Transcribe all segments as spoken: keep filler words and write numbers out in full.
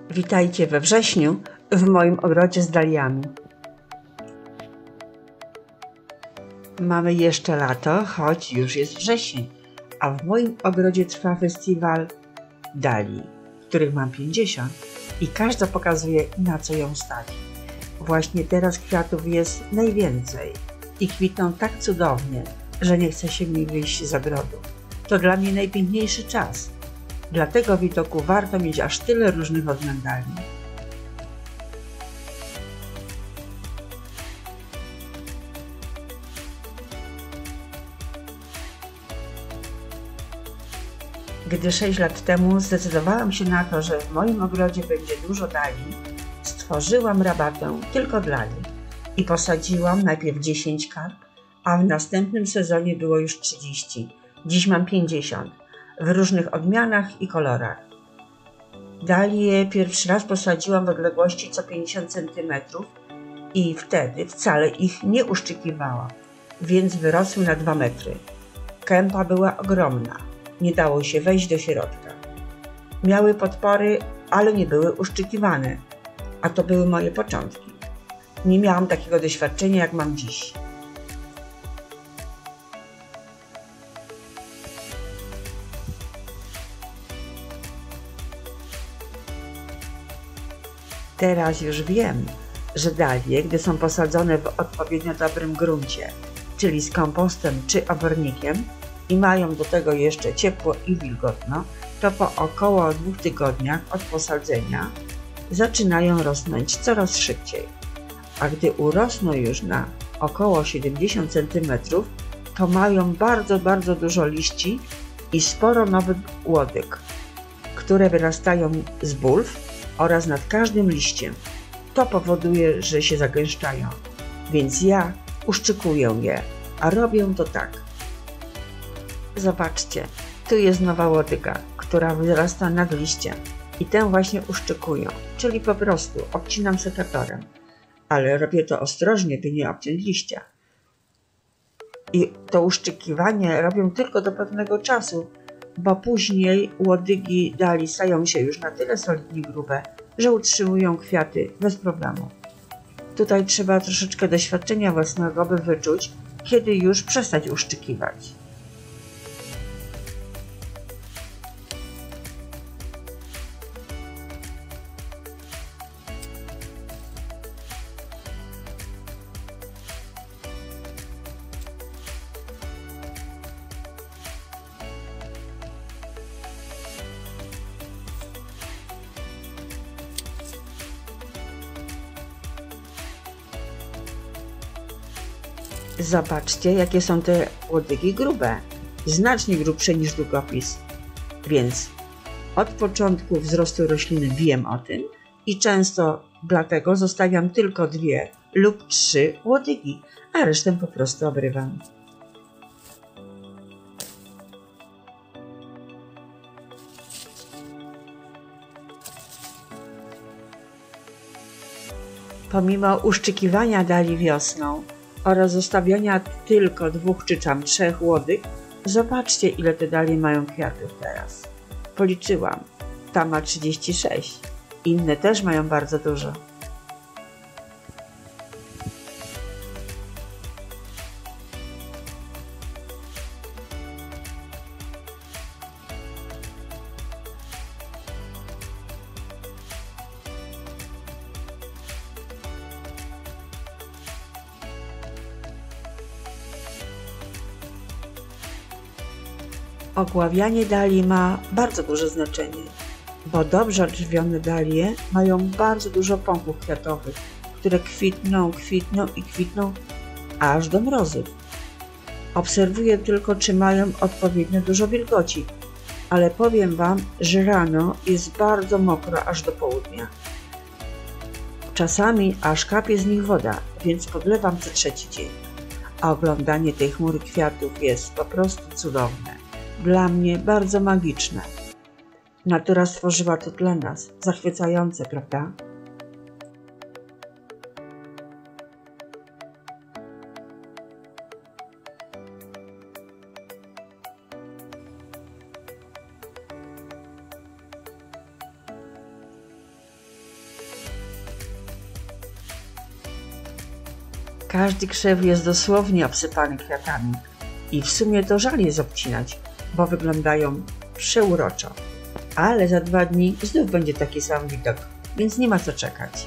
Witajcie we wrześniu w moim ogrodzie z daliami. Mamy jeszcze lato, choć już jest wrzesień, a w moim ogrodzie trwa festiwal dalii, których mam pięćdziesiąt i każda pokazuje, na co ją stać. Właśnie teraz kwiatów jest najwięcej i kwitną tak cudownie, że nie chce się mi wyjść z ogrodu. To dla mnie najpiękniejszy czas. Dla tego widoku warto mieć aż tyle różnych odmian dalii. Gdy sześć lat temu zdecydowałam się na to, że w moim ogrodzie będzie dużo dalii, stworzyłam rabatę tylko dla nich i posadziłam najpierw dziesięć karp, a w następnym sezonie było już trzydzieści. Dziś mam pięćdziesiąt w różnych odmianach i kolorach. Dalie pierwszy raz posadziłam w odległości co pięćdziesiąt centymetrów i wtedy wcale ich nie uszczykiwałam, więc wyrosły na dwa metry. Kępa była ogromna, nie dało się wejść do środka. Miały podpory, ale nie były uszczykiwane, a to były moje początki. Nie miałam takiego doświadczenia, jak mam dziś. Teraz już wiem, że dalie, gdy są posadzone w odpowiednio dobrym gruncie, czyli z kompostem czy obornikiem i mają do tego jeszcze ciepło i wilgotno, to po około dwóch tygodniach od posadzenia zaczynają rosnąć coraz szybciej. A gdy urosną już na około siedemdziesiąt centymetrów, to mają bardzo, bardzo dużo liści i sporo nowych łodyg, które wyrastają z bulw oraz nad każdym liściem. To powoduje, że się zagęszczają, więc ja uszczykuję je, a robię to tak. Zobaczcie, tu jest nowa łodyga, która wyrasta nad liściem i tę właśnie uszczykuję, czyli po prostu obcinam sekatorem, ale robię to ostrożnie, by nie obciąć liścia. I to uszczykiwanie robię tylko do pewnego czasu, bo później łodygi dali stają się już na tyle solidnie grube, że utrzymują kwiaty bez problemu. Tutaj trzeba troszeczkę doświadczenia własnego, by wyczuć, kiedy już przestać uszczykiwać. Zobaczcie, jakie są te łodygi grube, znacznie grubsze niż długopis, więc od początku wzrostu rośliny wiem o tym i często dlatego zostawiam tylko dwie lub trzy łodygi, a resztę po prostu obrywam. Pomimo uszczykiwania dali wiosną oraz zostawiania tylko dwóch czy tam trzech łodyg, zobaczcie, ile te dalie mają kwiatów teraz. Policzyłam, ta ma trzydzieści sześć, inne też mają bardzo dużo. Ogławianie dali ma bardzo duże znaczenie, bo dobrze odżywione dalie mają bardzo dużo pąków kwiatowych, które kwitną, kwitną i kwitną aż do mrozów. Obserwuję tylko, czy mają odpowiednio dużo wilgoci, ale powiem Wam, że rano jest bardzo mokro aż do południa. Czasami aż kapie z nich woda, więc podlewam co trzeci dzień, a oglądanie tej chmury kwiatów jest po prostu cudowne. Dla mnie bardzo magiczne. Natura stworzyła to dla nas. Zachwycające, prawda? Każdy krzew jest dosłownie obsypany kwiatami i w sumie to żal je obcinać, bo wyglądają przeuroczo. Ale za dwa dni znów będzie taki sam widok, więc nie ma co czekać.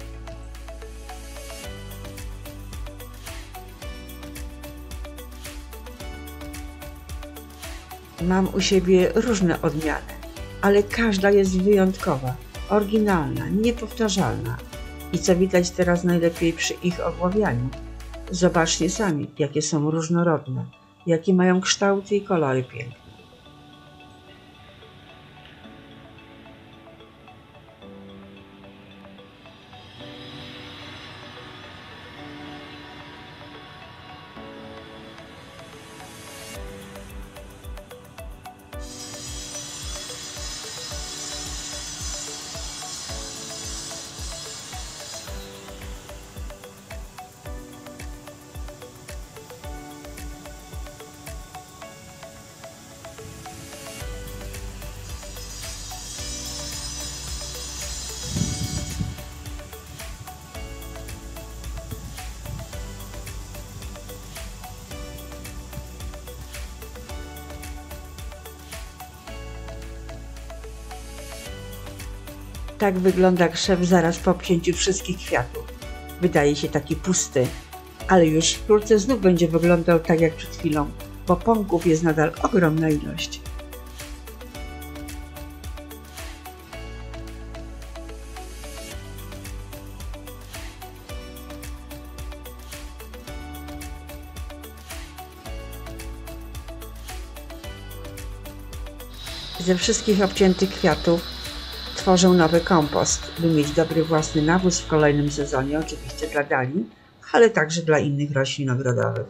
Mam u siebie różne odmiany, ale każda jest wyjątkowa, oryginalna, niepowtarzalna. I co widać teraz najlepiej przy ich ogławianiu? Zobaczcie sami, jakie są różnorodne, jakie mają kształty i kolory piękne. Tak wygląda krzew zaraz po obcięciu wszystkich kwiatów. Wydaje się taki pusty, ale już wkrótce znów będzie wyglądał tak jak przed chwilą, bo pąków jest nadal ogromna ilość. Ze wszystkich obciętych kwiatów tworzę nowy kompost, by mieć dobry własny nawóz w kolejnym sezonie, oczywiście dla dali, ale także dla innych roślin ogrodowych.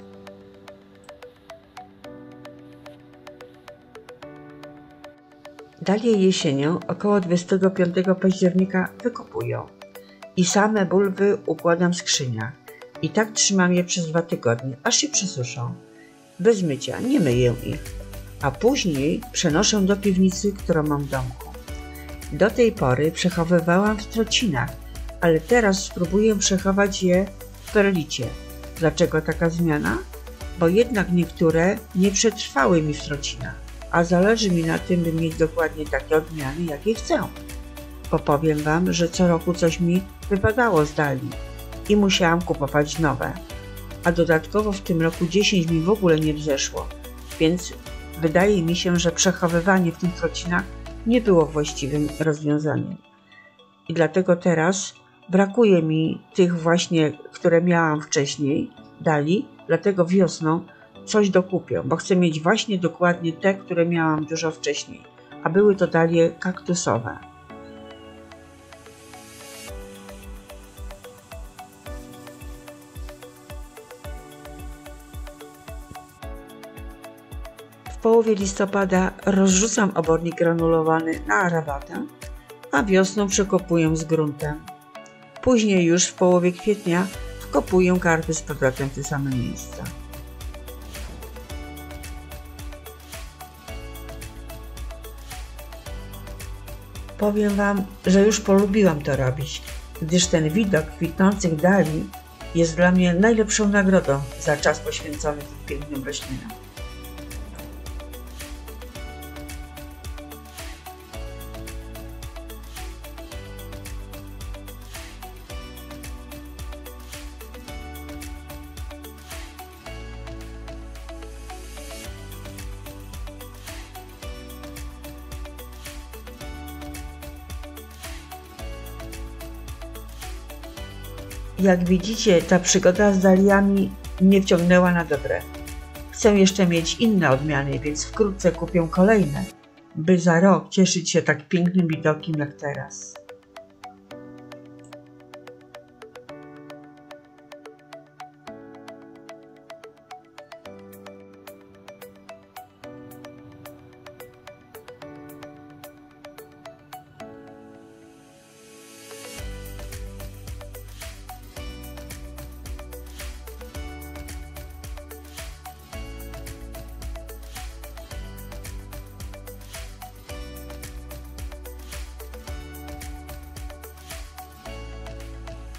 Dalie jesienią około dwudziestego piątego października wykopują i same bulwy układam w skrzyniach i tak trzymam je przez dwa tygodnie, aż się przesuszą. Bez mycia, nie myję ich, a później przenoszę do piwnicy, którą mam w domku. Do tej pory przechowywałam w trocinach, ale teraz spróbuję przechować je w perlicie. Dlaczego taka zmiana? Bo jednak niektóre nie przetrwały mi w trocinach, a zależy mi na tym, by mieć dokładnie takie odmiany, jakie chcę. Bo powiem Wam, że co roku coś mi wypadało z dali i musiałam kupować nowe. A dodatkowo w tym roku dziesięć mi w ogóle nie wzeszło, więc wydaje mi się, że przechowywanie w tych trocinach nie było właściwym rozwiązaniem. I dlatego teraz brakuje mi tych właśnie, które miałam wcześniej, dali, dlatego wiosną coś dokupię, bo chcę mieć właśnie dokładnie te, które miałam dużo wcześniej, a były to dalie kaktusowe. W połowie listopada rozrzucam obornik granulowany na rabatę, a wiosną przekopuję z gruntem. Później już w połowie kwietnia wkopuję karpy z powrotem w te same miejsca. Powiem Wam, że już polubiłam to robić, gdyż ten widok kwitnących dali jest dla mnie najlepszą nagrodą za czas poświęcony tym pięknym roślinom. Jak widzicie, ta przygoda z daliami mnie wciągnęła na dobre. Chcę jeszcze mieć inne odmiany, więc wkrótce kupię kolejne, by za rok cieszyć się tak pięknym widokiem jak teraz.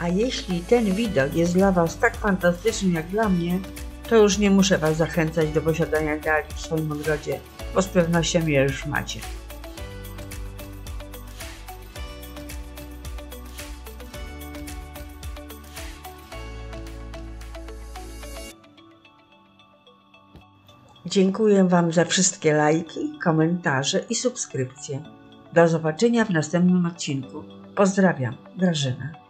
A jeśli ten widok jest dla Was tak fantastyczny jak dla mnie, to już nie muszę Was zachęcać do posiadania dali w swoim ogrodzie, bo z pewnością je już macie. Dziękuję Wam za wszystkie lajki, komentarze i subskrypcje. Do zobaczenia w następnym odcinku. Pozdrawiam, Grażyna.